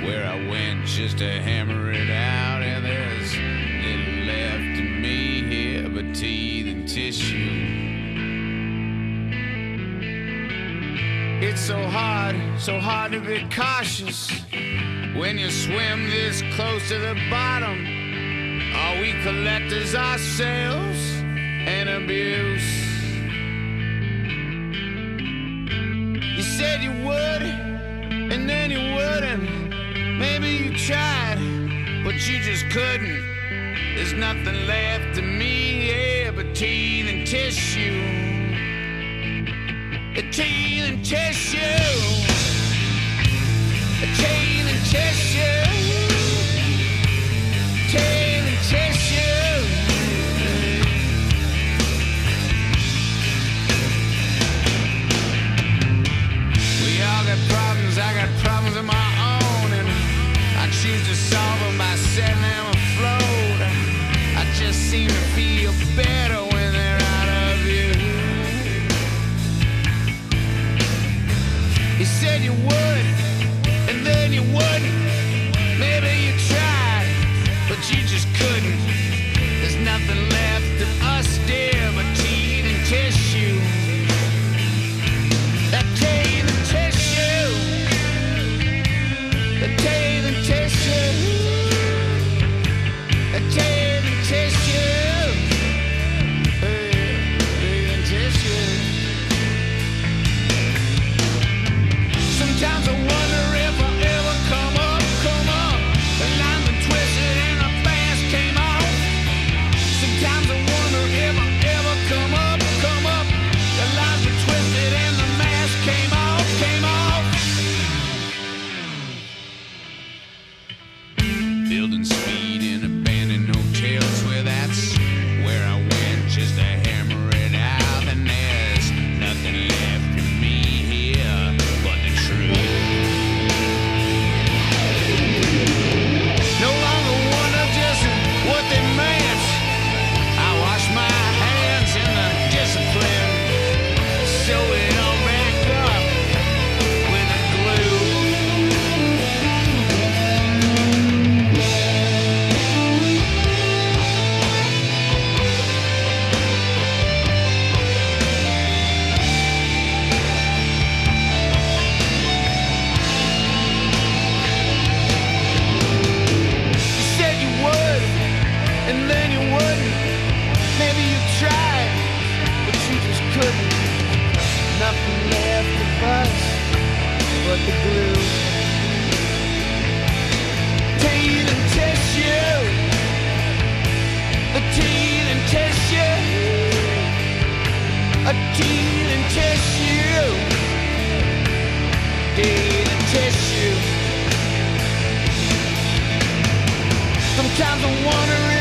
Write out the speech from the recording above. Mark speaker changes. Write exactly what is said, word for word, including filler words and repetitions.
Speaker 1: where I went just to hammer it out. And there's little left in me here but teeth and tissue. It's so hard, so hard to be cautious when you swim this close to the bottom. Are we collectors ourselves and abuse? You said you would, and then you wouldn't. Maybe you tried, but you just couldn't. There's nothing left in me, yeah, but teeth and tissue. The teeth and tissue. The teeth and tissue. Teeth and tissue. We all got problems, I got problems of my own, and I choose to solve them by setting them afloat. I just seem to feel better when they're out of you. You said you would, and then you wouldn't. Maybe you tried, but you just couldn't. There's nothing left of us, dear, but teeth and tissue. That teeth and tissue. The teeth and tissue. The teeth and tissue. Teeth and tissue. Sometimes I wonder if I'll ever come up, come up. The line's been twisted and the fast came off. Sometimes I wonder if I'll ever come up, come up. The line's been twisted and the mask came off, came off. Building speed in abandoned hotels, where that's where I went just to hammer it out. And there's nothing left in me here but the truth. No longer wonder just what they meant. I wash my hands in the discipline, sew it all back up with a glue. You said you would, and then you wouldn't. Maybe you tried, but you just couldn't. Nothing left of us but the glue. Teeth and tissue. The teeth and tissue. A teeth and tissue. Teeth and tissue. Sometimes I wonder